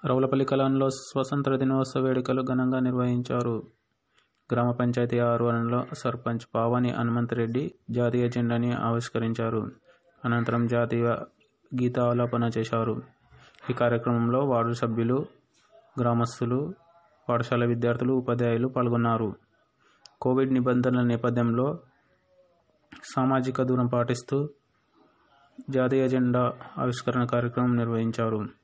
రౌలపల్లి కలాన్లో స్వతంత్ర దినోత్సవ వేడుకలు ఘనంగా నిర్వహించారు. గ్రామ పంచాయతీ ఆవరణలో సర్పంచ్ పావని హనుమంతరెడ్డి జాతీయ జెండాని ఆవిష్కరించారు. అనంతరం జాతీయ గీతాలాపన చేశారు. ఈ కార్యక్రమంలో వార్డు సభ్యులు, గ్రామస్తులు, పాఠశాల విద్యార్థులు, ఉపాధ్యాయులు పాల్గొన్నారు. కోవిడ్ నిబంధనల నేపథ్యంలో సామాజిక దూరం పాటిస్తూ జాతీయ జెండా ఆవిష్కరణ కార్యక్రమం నిర్వహించారు.